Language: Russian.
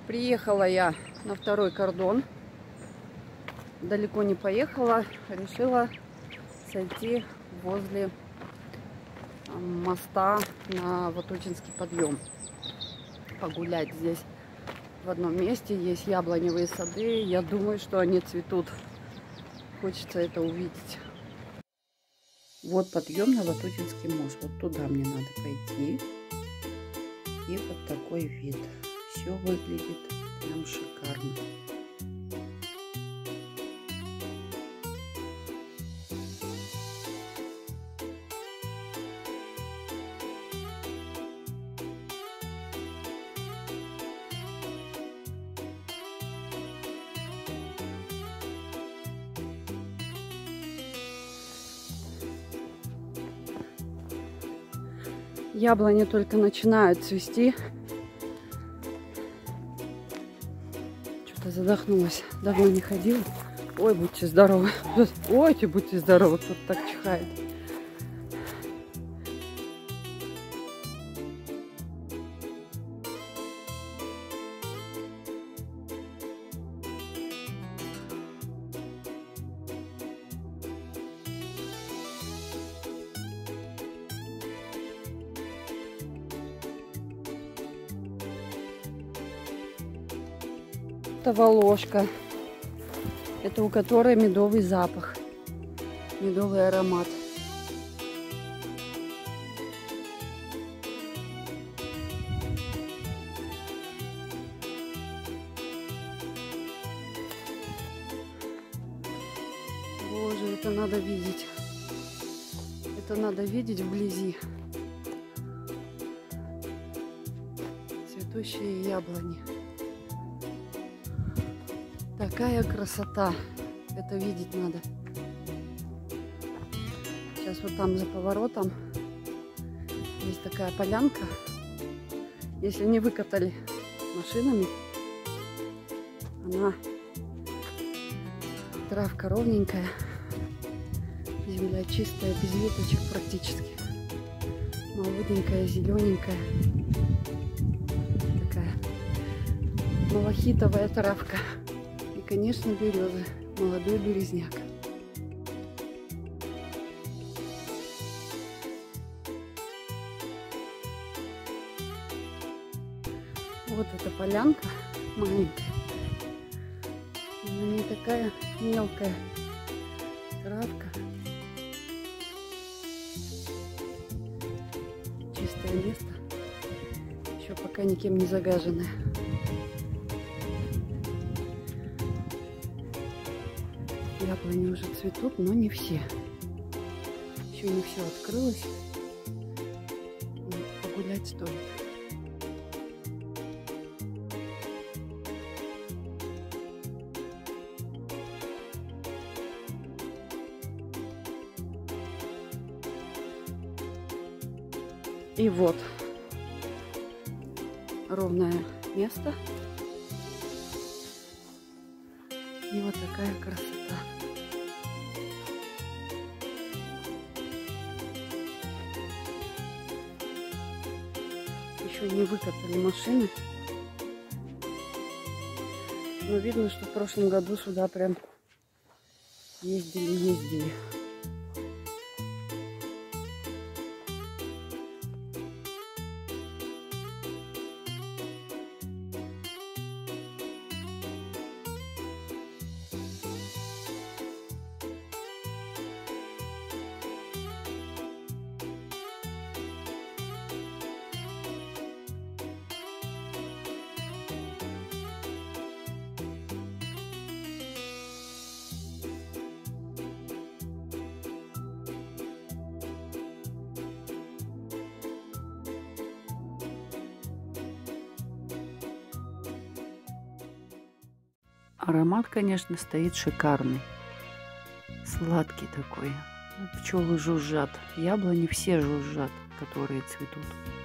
Приехала я на второй кордон. Далеко не поехала. Решила сойти возле моста на Ватутинский подъем. Погулять здесь в одном месте. Есть яблоневые сады. Я думаю, что они цветут. Хочется это увидеть. Вот подъем на Ватутинский мост. Вот туда мне надо пойти. И вот такой вид. Все выглядит прям шикарно. Яблони только начинают цвести. Что-то задохнулась. Давно не ходила. Ой, будьте здоровы. Ой, будьте здоровы. Кто-то так чихает. Это волошка. Это у которой медовый запах. Медовый аромат. Боже, это надо видеть. Это надо видеть вблизи. Цветущие яблони. Такая красота. Это видеть надо. Сейчас вот там за поворотом есть такая полянка. Если не выкатали машинами, она травка ровненькая, земля чистая, без веточек практически. Молоденькая, зелененькая. Такая малахитовая травка. Конечно, березы, молодой березняк. Вот эта полянка маленькая. На ней такая мелкая травка. Чистое место. Еще пока никем не загаженное. Яблони уже цветут, но не все. Еще не все открылось. Погулять стоит. И вот ровное место. И вот такая красота. Еще не выкатали машины. Но видно, что в прошлом году сюда прям ездили. Аромат, конечно, стоит шикарный. Сладкий такой. Пчелы жужжат. Яблони все жужжат, которые цветут.